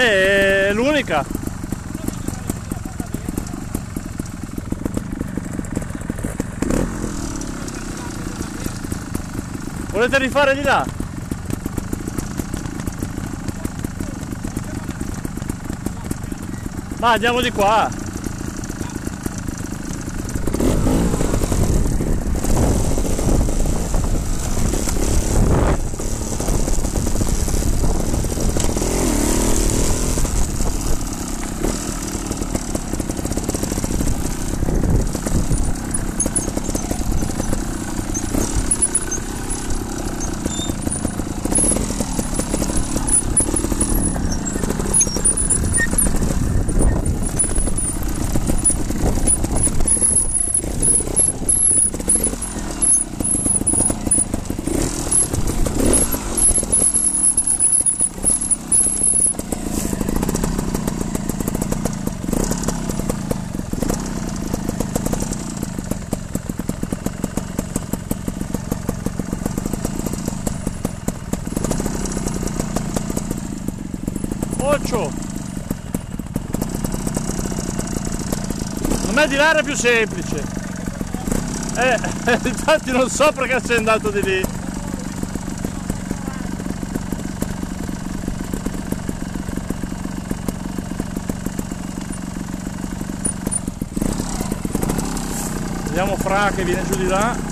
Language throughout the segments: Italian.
È l'unica. Volete rifare di là? Ma andiamo di qua. Occhio! A me di là era più semplice. Infatti non so perché sei andato di lì. Vediamo Fra che viene giù di là.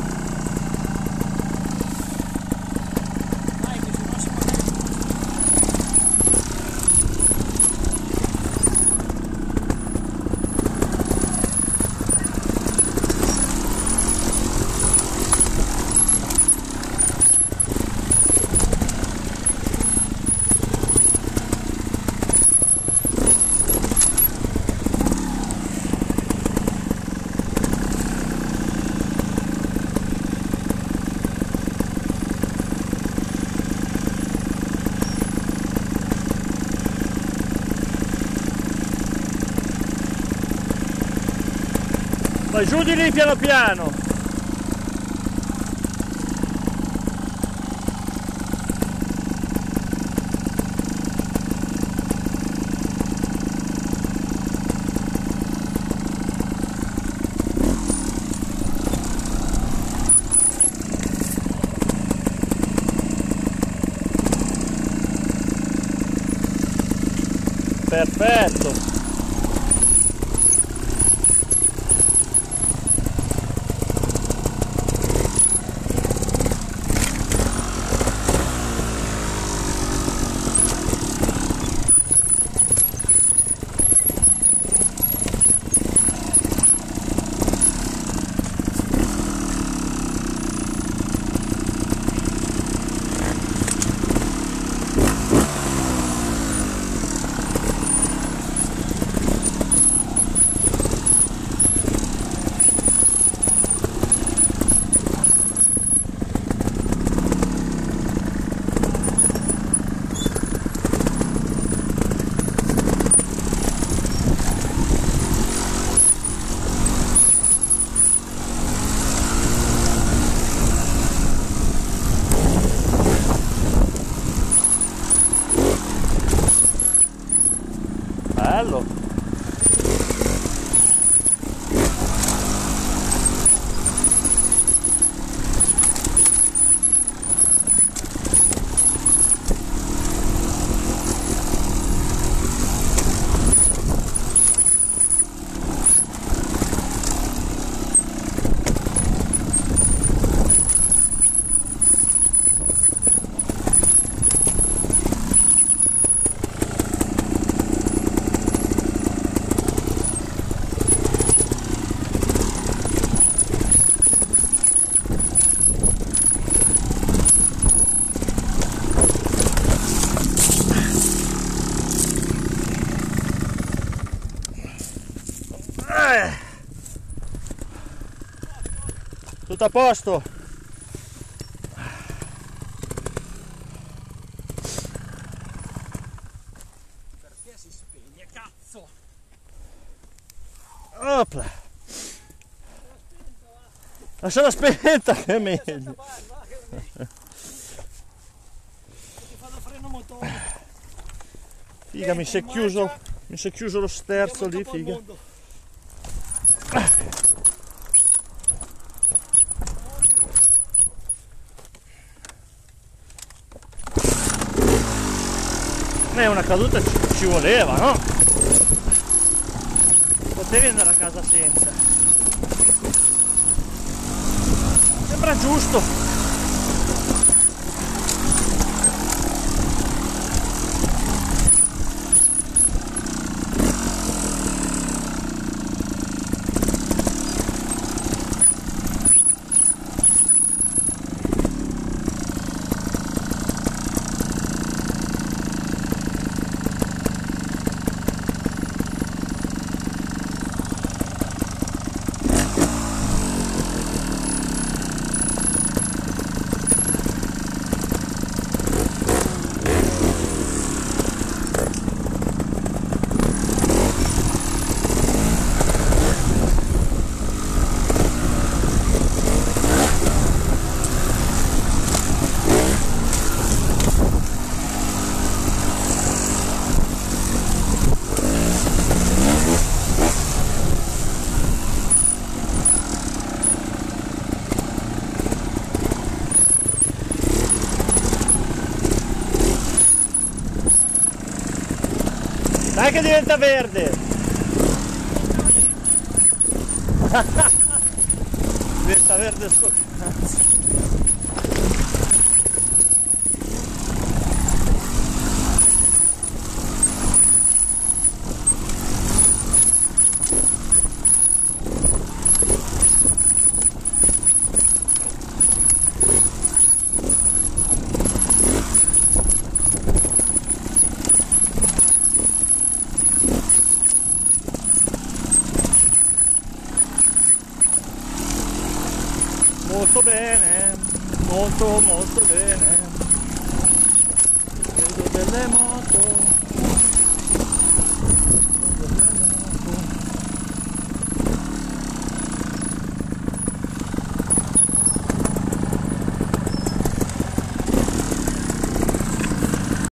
Vai giù di lì piano piano. Perfetto. Bello. Tutto a posto. Perché si spegne, cazzo? Opla. Lasciala spenta che è meglio. Ti fanno freno motore. Figa, mi si è chiuso lo sterzo lì, figa. Una caduta ci voleva, no? Potevi andare a casa senza. Sembra giusto. Dai che diventa verde! Diventa verde sto cazzo! Molto bene, molto bene, vedo delle moto.